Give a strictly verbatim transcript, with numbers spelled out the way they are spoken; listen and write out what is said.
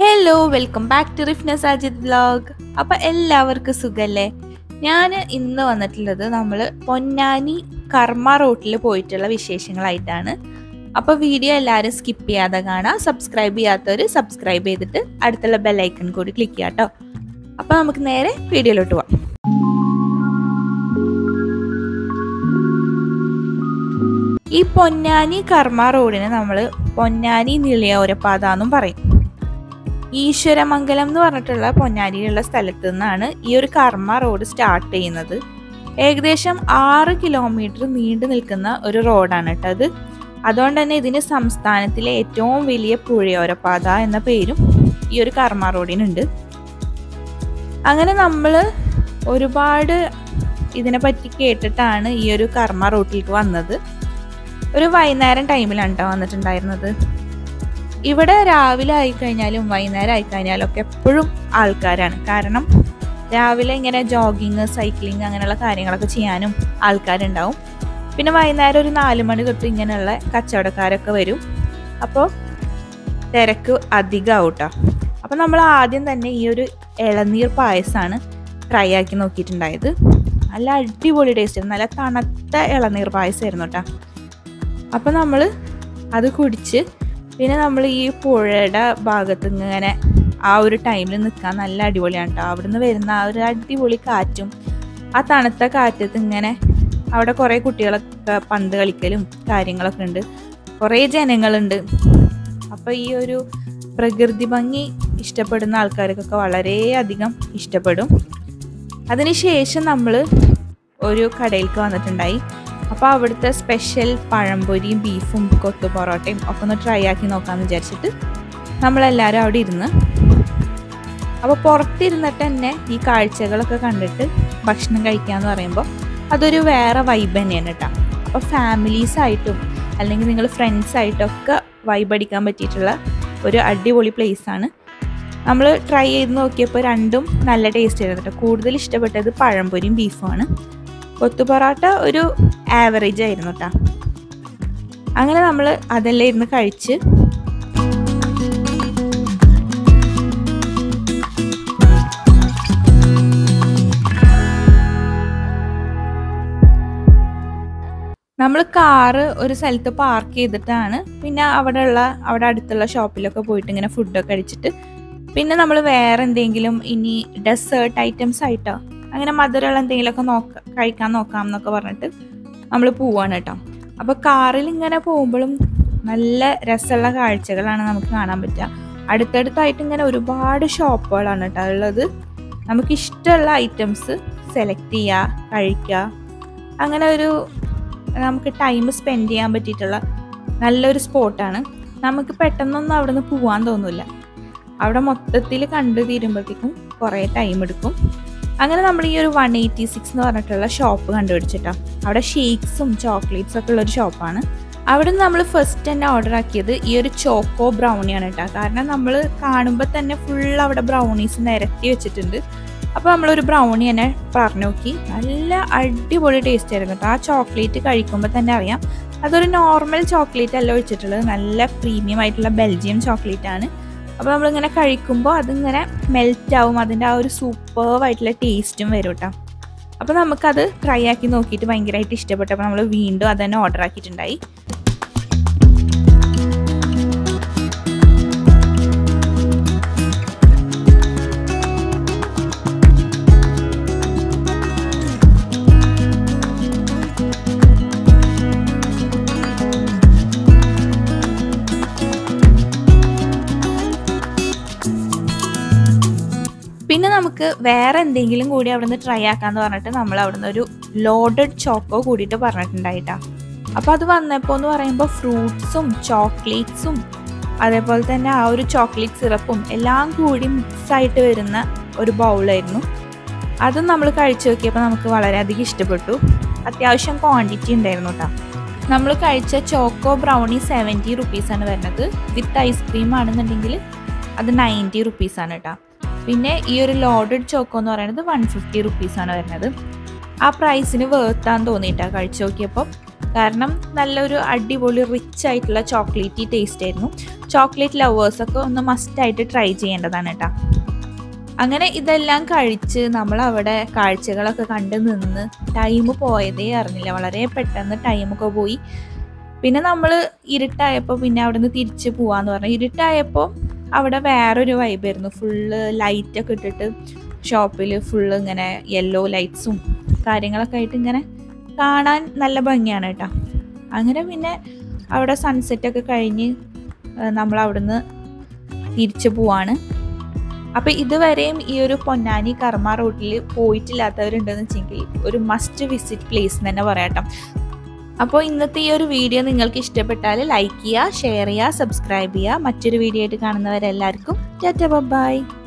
Hello welcome back to Rifnas Ajith vlog. അപ്പം എല്ലാവർക്കും സുഖല്ലേ? ഞാൻ ഇന്ന് വന്നിട്ടുള്ളത് നമ്മൾ പൊന്നാനി കർമ്മ റോട്ടിൽ പോയിട്ടുള്ള വിശേഷങ്ങളായിട്ടാണ്. അപ്പോൾ വീഡിയോ എല്ലാവരും സ്കിപ്പ് ചെയ്യാതെ കാണാം. സബ്സ്ക്രൈബ് ചെയ്യാത്തവർ സബ്സ്ക്രൈബ് ചെയ്തിട്ട് അടുത്തുള്ള ബെല്ലൈക്കൺ കൂടി ക്ലിക്ക് ചെയ്യാം കേട്ടോ. അപ്പോൾ നമുക്ക് നേരെ വീഡിയോയിലോട്ട് പോവാം. ഈ പൊന്നാനി കർമ്മ റോഡിന് നമ്മൾ പൊന്നാനി നിളയോരപാത എന്നും പറയും. ഈശ്വരമംഗലം എന്ന് പറഞ്ഞിട്ടുള്ള പൊന്നാനിയിലുള്ള സ്ഥലത്ത് നിന്നാണ് ഈ ഒരു കർമ്മ റോഡ് സ്റ്റാർട്ട് ചെയ്യുന്നത്. ഏകദേശം ആറ് കിലോമീറ്റർ നീണ്ടു നിൽക്കുന്ന ഒരു റോഡാണ് കേട്ടോ അത്. അതുകൊണ്ട് തന്നെ ഇതിന് സംസ്ഥാനത്തിലെ ഏറ്റവും വലിയ പുഴയോരപാത എന്ന പേരും ഈ ഒരു കർമ്മ റോഡിനുണ്ട്. അങ്ങനെ നമ്മൾ ഒരുപാട് ഇതിനെപ്പറ്റി കേട്ടിട്ടാണ് ഈ ഒരു കർമ്മ റോഡിലേക്ക് വന്നത്. ഒരു വൈകുന്നേരം ടൈമിലാണ് കേട്ടോ വന്നിട്ടുണ്ടായിരുന്നത്. ഇവിടെ രാവിലെ ആയിക്കഴിഞ്ഞാലും വൈകുന്നേരം ആയിക്കഴിഞ്ഞാലും ഒക്കെ എപ്പോഴും ആൾക്കാരാണ്. കാരണം രാവിലെ ഇങ്ങനെ ജോഗിങ്, സൈക്ലിങ് അങ്ങനെയുള്ള കാര്യങ്ങളൊക്കെ ചെയ്യാനും ആൾക്കാരുണ്ടാവും. പിന്നെ വൈകുന്നേരം ഒരു നാല് മണി തൊട്ട് ഇങ്ങനെയുള്ള കച്ചവടക്കാരൊക്കെ വരും. അപ്പോൾ തിരക്ക് അധികമാവും കേട്ടോ. അപ്പോൾ നമ്മൾ ആദ്യം തന്നെ ഈ ഒരു ഇളനീർ പായസമാണ് ട്രൈ ആക്കി നോക്കിയിട്ടുണ്ടായത്. നല്ല അടിപൊളി ടേസ്റ്റ്, നല്ല തണുത്ത ഇളനീർ പായസമായിരുന്നു കേട്ടോ. അപ്പോൾ നമ്മൾ അത് കുടിച്ച് പിന്നെ നമ്മൾ ഈ പുഴയുടെ ഭാഗത്ത് ഇങ്ങനെ ആ ഒരു ടൈമിൽ നിൽക്കാൻ നല്ല അടിപൊളിയാണ് കേട്ടോ. അവിടുന്ന് വരുന്ന ആ ഒരു അടിപൊളി കാറ്റും ആ തണുത്ത കാറ്റത്ത് ഇങ്ങനെ അവിടെ കുറേ കുട്ടികളൊക്കെ പന്ത് കളിക്കലും കാര്യങ്ങളൊക്കെ ഉണ്ട്, കുറേ ജനങ്ങളുണ്ട്. അപ്പോൾ ഈ ഒരു പ്രകൃതി ഭംഗി ഇഷ്ടപ്പെടുന്ന ആൾക്കാർക്കൊക്കെ വളരെയധികം ഇഷ്ടപ്പെടും. അതിനുശേഷം നമ്മൾ ഒരു കടയിലേക്ക് വന്നിട്ടുണ്ടായി. അപ്പോൾ അവിടുത്തെ സ്പെഷ്യൽ പഴംപൊരിയും ബീഫും കൊത്തു പൊറോട്ടയും ഒക്കെ ഒന്ന് ട്രൈ ആക്കി നോക്കാമെന്ന് വിചാരിച്ചിട്ട് നമ്മളെല്ലാവരും അവിടെ ഇരുന്ന്. അപ്പോൾ പുറത്തിരുന്നിട്ട് തന്നെ ഈ കാഴ്ചകളൊക്കെ കണ്ടിട്ട് ഭക്ഷണം കഴിക്കാമെന്ന് പറയുമ്പോൾ അതൊരു വേറെ വൈബ് തന്നെയാണ് കേട്ടോ. അപ്പോൾ ഫാമിലീസായിട്ടും അല്ലെങ്കിൽ നിങ്ങൾ ഫ്രണ്ട്സായിട്ടൊക്കെ വൈബ് അടിക്കാൻ പറ്റിയിട്ടുള്ള ഒരു അടിപൊളി പ്ലേസാണ്. നമ്മൾ ട്രൈ ചെയ്ത് നോക്കിയപ്പോൾ രണ്ടും നല്ല ടേസ്റ്റ് ആയിരുന്നു കേട്ടോ. കൂടുതൽ ഇഷ്ടപ്പെട്ടത് പഴംപൊരിയും ബീഫുമാണ്. കൊത്തു പൊറോട്ട ഒരു ആവറേജ് ആയിരുന്നു കേട്ടോ. അങ്ങനെ നമ്മൾ അതെല്ലാം ഇരുന്ന് കഴിച്ച് നമ്മൾ കാറ് ഒരു സ്ഥലത്ത് പാർക്ക് ചെയ്തിട്ടാണ് പിന്നെ അവിടെയുള്ള അവിടെ അടുത്തുള്ള ഷോപ്പിലൊക്കെ പോയിട്ട് ഇങ്ങനെ ഫുഡൊക്കെ അടിച്ചിട്ട് പിന്നെ നമ്മൾ വേറെ എന്തെങ്കിലും ഇനി ഡെസേർട്ട് ഐറ്റംസ് ആയിട്ടോ അങ്ങനെ മധുരമുള്ള എന്തെങ്കിലുമൊക്കെ നോക്ക കഴിക്കാൻ നോക്കാം എന്നൊക്കെ പറഞ്ഞിട്ട് നമ്മൾ പോവാണ് കേട്ടോ. അപ്പോൾ കാറിൽ ഇങ്ങനെ പോകുമ്പോഴും നല്ല രസമുള്ള കാഴ്ചകളാണ് നമുക്ക് കാണാൻ പറ്റുക. അടുത്തടുത്തായിട്ട് ഇങ്ങനെ ഒരുപാട് ഷോപ്പുകളാണ് കേട്ടോ ഉള്ളത്. നമുക്ക് ഇഷ്ടമുള്ള ഐറ്റംസ് സെലക്ട് ചെയ്യുക, കഴിക്കുക. അങ്ങനെ ഒരു നമുക്ക് ടൈം സ്പെൻഡ് ചെയ്യാൻ പറ്റിയിട്ടുള്ള നല്ലൊരു സ്പോട്ടാണ്. നമുക്ക് പെട്ടെന്നൊന്നും അവിടെ നിന്ന് പോകാൻ തോന്നില്ല. അവിടെ മൊത്തത്തിൽ കണ്ടു തീരുമ്പോഴത്തേക്കും കുറേ ടൈം എടുക്കും. അങ്ങനെ നമ്മൾ ഈ ഒരു വൺ എയ്റ്റി സിക്സ് എന്ന് പറഞ്ഞിട്ടുള്ള ഷോപ്പ് കണ്ടുപിടിച്ചിട്ടോ. അവിടെ ഷേക്സും ചോക്ലേറ്റ്സ് ഒക്കെ ഉള്ളൊരു ഷോപ്പാണ്. അവിടെ നിന്ന് നമ്മൾ ഫസ്റ്റ് തന്നെ ഓർഡർ ആക്കിയത് ഈ ഒരു ചോക്കോ ബ്രൗണിയാണ് കേട്ടോ. കാരണം നമ്മൾ കാണുമ്പോൾ തന്നെ ഫുൾ അവിടെ ബ്രൗണീസ് നിരത്തി വെച്ചിട്ടുണ്ട്. അപ്പോൾ നമ്മളൊരു ബ്രൗണി തന്നെ പറഞ്ഞു നോക്കി. നല്ല അടിപൊളി ടേസ്റ്റ് ആയിരുന്നു കേട്ടോ. ആ ചോക്ലേറ്റ് കഴിക്കുമ്പോൾ തന്നെ അറിയാം അതൊരു നോർമൽ ചോക്ലേറ്റ് അല്ല ഒഴിച്ചിട്ടുള്ളത്, നല്ല പ്രീമിയം ആയിട്ടുള്ള ബെൽജിയം ചോക്ലേറ്റ് ആണ്. അപ്പോൾ നമ്മളിങ്ങനെ കഴിക്കുമ്പോൾ അതിങ്ങനെ മെൽറ്റ് ആവും, അതിൻ്റെ ആ ഒരു സൂപ്പർവായിട്ടുള്ള ടേസ്റ്റും വരും കേട്ടോ. അപ്പോൾ നമുക്കത് ട്രൈ ആക്കി നോക്കിയിട്ട് ഭയങ്കരമായിട്ട് ഇഷ്ടപ്പെട്ടപ്പോൾ നമ്മൾ വീണ്ടും അത് തന്നെ ഓർഡർ ആക്കിയിട്ടുണ്ടായി. പിന്നെ നമുക്ക് വേറെ എന്തെങ്കിലും കൂടി അവിടെ നിന്ന് ട്രൈ ആക്കാമെന്ന് പറഞ്ഞിട്ട് നമ്മൾ അവിടെ നിന്ന് ഒരു ലോഡഡ് ചോക്കോ കൂടിയിട്ട് പറഞ്ഞിട്ടുണ്ടായിട്ടാ. അപ്പോൾ അത് വന്നപ്പോൾ എന്ന് പറയുമ്പോൾ ഫ്രൂട്ട്സും ചോക്ലേറ്റ്സും അതേപോലെ തന്നെ ആ ഒരു ചോക്ലേറ്റ് സിറപ്പും എല്ലാം കൂടി മിക്സായിട്ട് വരുന്ന ഒരു ബൗളായിരുന്നു. അതും നമ്മൾ കഴിച്ചു നോക്കിയപ്പോൾ നമുക്ക് വളരെയധികം ഇഷ്ടപ്പെട്ടു. അത്യാവശ്യം ക്വാണ്ടിറ്റി ഉണ്ടായിരുന്നു കേട്ടോ. നമ്മൾ കഴിച്ച ചോക്കോ ബ്രൗണി സെവൻറ്റി റുപ്പീസാണ് വരുന്നത്. വിത്ത് ഐസ്ക്രീം ആണെന്നുണ്ടെങ്കിൽ അത് നയൻറ്റി റുപ്പീസാണ് കേട്ടോ. പിന്നെ ഈ ഒരു ലോഡഡ് ചോക്കോ എന്ന് പറയുന്നത് വൺ ഫിഫ്റ്റി റുപ്പീസാണ് വരുന്നത്. ആ പ്രൈസിന് വേർത്താന്ന് തോന്നിയിട്ടാണ് കഴിച്ചു നോക്കിയപ്പോൾ. കാരണം നല്ലൊരു അടിപൊളി റിച്ച് ആയിട്ടുള്ള ചോക്ലേറ്റി ടേസ്റ്റ് ആയിരുന്നു. ചോക്ലേറ്റ് ലവേഴ്സൊക്കെ ഒന്ന് മസ്റ്റായിട്ട് ട്രൈ ചെയ്യേണ്ടതാണ് കേട്ടോ. അങ്ങനെ ഇതെല്ലാം കഴിച്ച് നമ്മളവിടെ കാഴ്ചകളൊക്കെ കണ്ട് നിന്ന് ടൈം പോയതേ അറിഞ്ഞില്ല. വളരെ പെട്ടെന്ന് ടൈമൊക്കെ പോയി. പിന്നെ നമ്മൾ ഇരുട്ടായപ്പോൾ പിന്നെ അവിടെ നിന്ന് തിരിച്ച് പോവാന്ന് പറഞ്ഞു. ഇരുട്ടായപ്പോൾ അവിടെ വേറൊരു വൈബായിരുന്നു. ഫുള്ള് ലൈറ്റൊക്കെ ഇട്ടിട്ട് ഷോപ്പിൽ ഫുള്ള് ഇങ്ങനെ യെല്ലോ ലൈറ്റ്സും കാര്യങ്ങളൊക്കെ ആയിട്ട് ഇങ്ങനെ കാണാൻ നല്ല ഭംഗിയാണ് കേട്ടോ. അങ്ങനെ പിന്നെ അവിടെ സൺസെറ്റൊക്കെ കഴിഞ്ഞ് നമ്മൾ അവിടുന്ന് തിരിച്ചു പോവാണ്. അപ്പോൾ ഇതുവരെയും ഈ ഒരു പൊന്നാനി കർമ്മ റോട്ടിൽ പോയിട്ടില്ലാത്തവരുണ്ടെന്ന് വെച്ചെങ്കിൽ ഒരു മസ്റ്റ് വിസിറ്റ് പ്ലേസ് എന്ന് തന്നെ പറയാട്ടോ. അപ്പോൾ ഇന്നത്തെ ഈ ഒരു വീഡിയോ നിങ്ങൾക്ക് ഇഷ്ടപ്പെട്ടാൽ ലൈക്ക് ചെയ്യുക, ഷെയർ ചെയ്യുക, സബ്സ്ക്രൈബ് ചെയ്യുക. മറ്റൊരു വീഡിയോ ആയിട്ട് കാണുന്നവരെല്ലാവർക്കും ടാറ്റാ ബൈ.